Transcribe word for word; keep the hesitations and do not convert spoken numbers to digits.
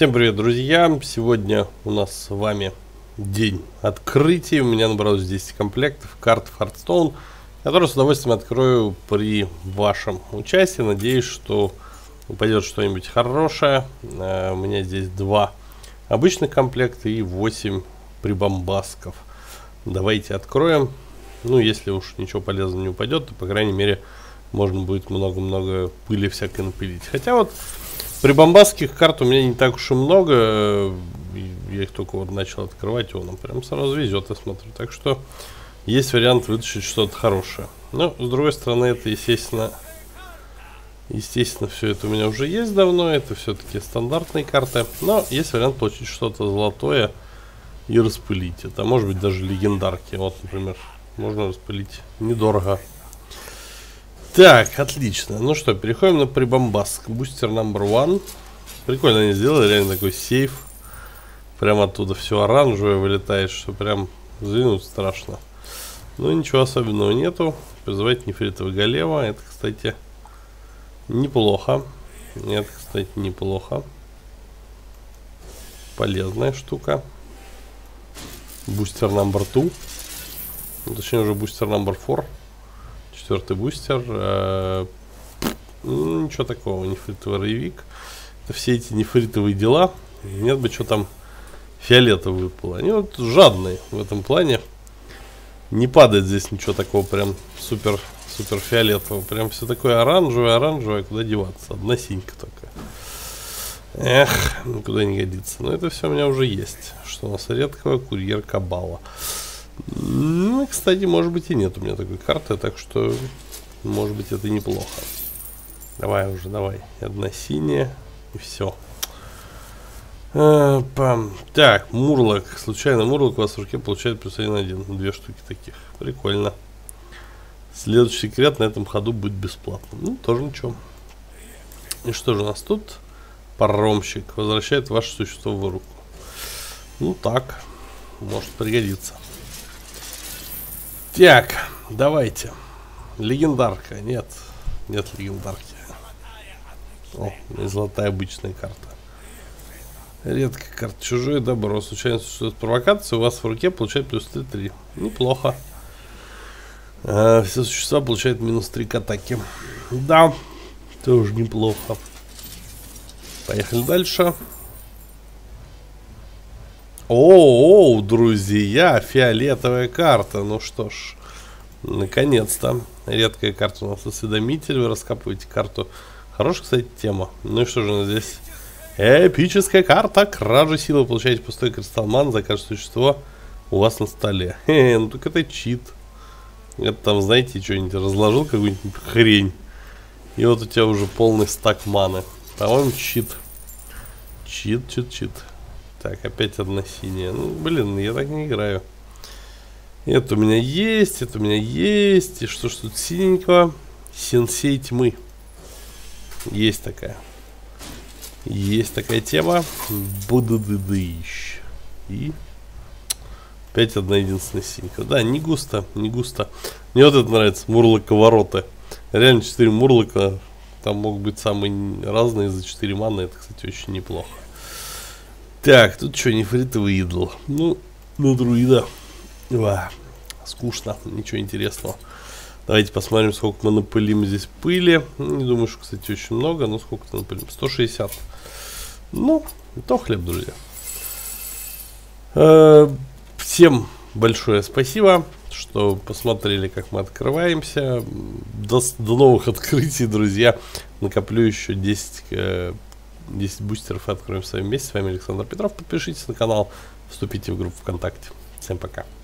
Всем привет, друзья! Сегодня у нас с вами день открытий. У меня набралось десять комплектов карт Hearthstone, которые с удовольствием открою при вашем участии. Надеюсь, что упадет что-нибудь хорошее. У меня здесь два обычных комплекта и восемь прибамбасков. Давайте откроем. Ну, если уж ничего полезного не упадет, то, по крайней мере, можно будет много-много пыли всякой напилить. Хотя вот прибамбасских карт у меня не так уж и много. Я их только вот начал открывать, и он прям сразу везет, я смотрю. Так что есть вариант вытащить что-то хорошее. Но, с другой стороны, это, естественно, естественно, все это у меня уже есть давно. Это все-таки стандартные карты. Но есть вариант получить что-то золотое и распылить это. Может быть, даже легендарки. Вот, например, можно распылить недорого. Так, отлично. Ну что, переходим на прибамбаск. Бустер номер один. Прикольно они сделали, реально такой сейф. Прям оттуда все оранжевое вылетает, что прям взглянуть страшно. Ну ничего особенного нету. Призывать нефритовый голема. Это, кстати, неплохо. Это, кстати, неплохо. Полезная штука. Бустер номер два. Точнее, уже бустер номер четыре. Четвертый бустер. Э, ну, ничего такого. Нефритовый роевик. Это все эти нефритовые дела. Нет бы что там фиолетовый выпало. Они вот жадные в этом плане. Не падает здесь ничего такого прям супер, супер фиолетового. Прям все такое оранжевое, оранжевое. Куда деваться? Одна синька только. Эх, никуда не годится. Но это все у меня уже есть. Что у нас редкого? Курьер Кабала. Ну, кстати, может быть и нет у меня такой карты, так что, может быть, это неплохо. Давай уже, давай. Одна синяя, и все. А, пам. Так, Мурлок. Случайно Мурлок у вас в руке получает плюс один один. Две штуки таких. Прикольно. Следующий секрет на этом ходу будет бесплатно. Ну, тоже ничего. И что же у нас тут? Паромщик. Возвращает ваше существо в руку. Ну, так. Может пригодиться. Так, давайте. Легендарка. Нет. Нет легендарки. О, золотая обычная карта. Редкая карта. Чужое добро. Случайно существует провокация. У вас в руке получает плюс три три. Неплохо. А, все существа получают минус три к атаке. Да. Тоже неплохо. Поехали дальше. О, друзья, фиолетовая карта. Ну что ж, наконец-то. Редкая карта у нас осведомитель. Вы раскапываете карту. Хорошая, кстати, тема. Ну и что же у нас здесь? Эпическая карта. Кража силы. Вы получаете пустой кристалл ман за каждое существо у вас на столе. Хе, ну так это чит. Это там, знаете, что-нибудь разложил, какую-нибудь хрень. И вот у тебя уже полный стак маны. По-моему, чит. Чит, чит, чит. Так, опять одна синяя. Ну, блин, я так не играю. Это у меня есть, это у меня есть. И что ж тут синенького? Сенсей тьмы. Есть такая. Есть такая тема. Будадыдыщ. И опять одна единственная синька. Да, не густо, не густо. Мне вот это нравится. Мурлока-ворота. Реально четыре мурлока. Там могут быть самые разные за четыре маны. Это, кстати, очень неплохо. Так, тут что, нефритовый идол. Ну, на друида. Ва, скучно, ничего интересного. Давайте посмотрим, сколько мы напылим здесь пыли. Не думаю, что, кстати, очень много, но сколько-то напылим. сто шестьдесят. Ну, то хлеб, друзья. Э, всем большое спасибо, что посмотрели, как мы открываемся. До, до новых открытий, друзья. Накоплю еще десять... Э, десять бустеров и откроем с вами вместе. С вами Александр Петров. Подпишитесь на канал, вступите в группу ВКонтакте. Всем пока.